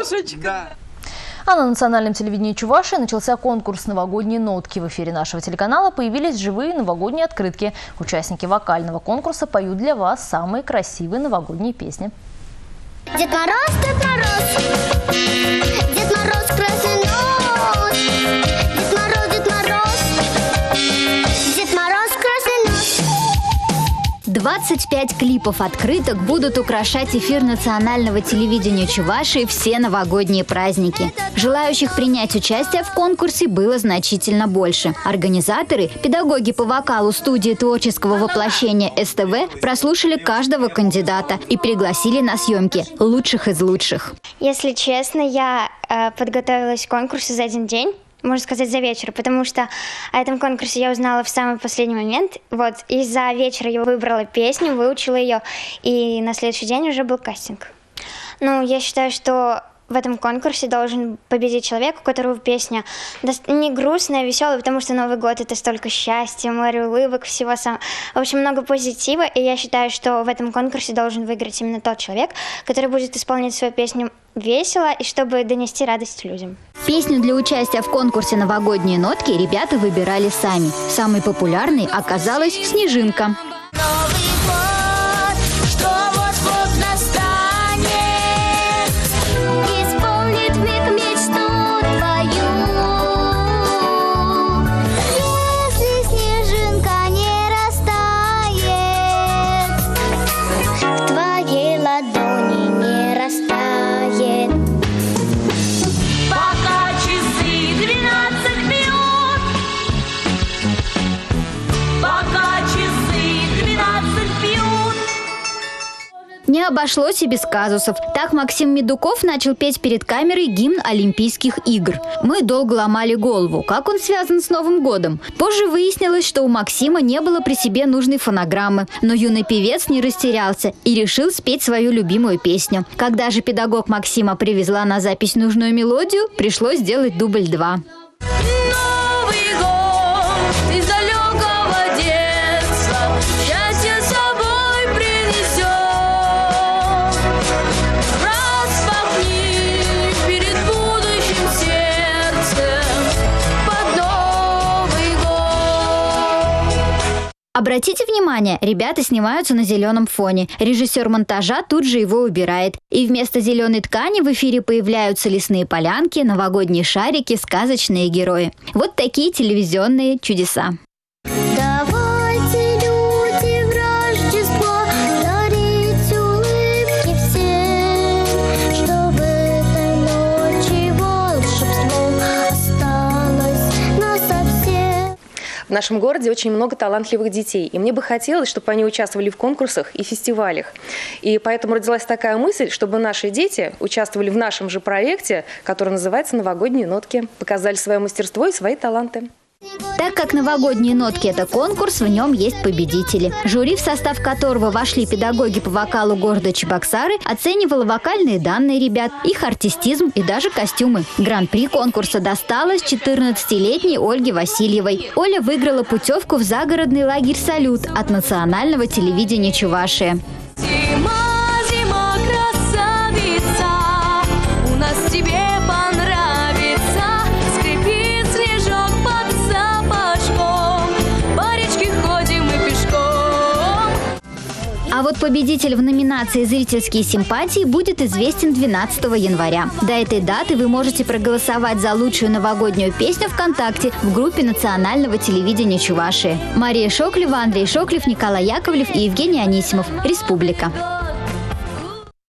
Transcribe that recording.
Бабушечка. Да. А на национальном телевидении Чувашии начался конкурс «Новогодние нотки». В эфире нашего телеканала появились живые новогодние открытки. Участники вокального конкурса поют для вас самые красивые новогодние песни. Дед Мороз, Дед Мороз, Дед Мороз красный нос, Дед Мороз, Дед Мороз, Дед Мороз красный нос. 25 клипов открыток будут украшать эфир национального телевидения Чувашии все новогодние праздники. Желающих принять участие в конкурсе было значительно больше. Организаторы, педагоги по вокалу студии творческого воплощения СТВ прослушали каждого кандидата и пригласили на съемки лучших из лучших. Если честно, я подготовилась к конкурсу за один день. Можно сказать, за вечер, потому что о этом конкурсе я узнала в самый последний момент. Вот, и за вечер я выбрала песню, выучила ее, и на следующий день уже был кастинг. Ну, я считаю, что в этом конкурсе должен победить человек, у которого песня не грустная, а веселая, потому что Новый год — это столько счастья, море улыбок, всего самого. В общем, много позитива, и я считаю, что в этом конкурсе должен выиграть именно тот человек, который будет исполнять свою песню весело и чтобы донести радость людям. Песню для участия в конкурсе «Новогодние нотки» ребята выбирали сами. Самой популярной оказалась «Снежинка». Новый год, что вот-вот настанет, исполнит вмиг мечту твою. Если снежинка не растает, в твоей ладони не растает. Пока часы 12 бьют, пока часы 12 бьют. Не обошлось и без казусов. Так Максим Медуков начал петь перед камерой гимн Олимпийских игр. Мы долго ломали голову, как он связан с Новым годом. Позже выяснилось, что у Максима не было при себе нужной фонограммы. Но юный певец не растерялся и решил спеть свою любимую песню. Когда же педагог Максима привезла на запись нужную мелодию, пришлось сделать дубль 2. Новый год из далекого детства счастье с собой принесет. Распахни перед будущим сердцем под Новый год. Обратите внимание, ребята снимаются на зеленом фоне. Режиссер монтажа тут же его убирает. И вместо зеленой ткани в эфире появляются лесные полянки, новогодние шарики, сказочные герои. Вот такие телевизионные чудеса. Давайте, люди, в Рождество дарить улыбки всем, чтобы этой ночи волшебство осталось насовсем. В нашем городе очень много талантливых детей, и мне бы хотелось, чтобы они участвовали в конкурсах и фестивалях. И поэтому родилась такая мысль, чтобы наши дети участвовали в нашем же проекте, который называется «Новогодние нотки», показали свое мастерство и свои таланты. Так как «Новогодние нотки» – это конкурс, в нем есть победители. Жюри, в состав которого вошли педагоги по вокалу города Чебоксары, оценивало вокальные данные ребят, их артистизм и даже костюмы. Гран-при конкурса досталось 14-летней Ольге Васильевой. Оля выиграла путевку в загородный лагерь «Салют» от национального телевидения Чувашии. Зима, зима, красавица, у нас тебе понравится. Скрипит снежок под сапожком, по речке ходим мы пешком. А вот победитель в номинации «Зрительские симпатии» будет известен 12 января. До этой даты вы можете проголосовать за лучшую новогоднюю песню ВКонтакте в группе национального телевидения Чувашии. Мария Шоклева, Андрей Шоклев, Николай Яковлев и Евгений Анисимов. Республика.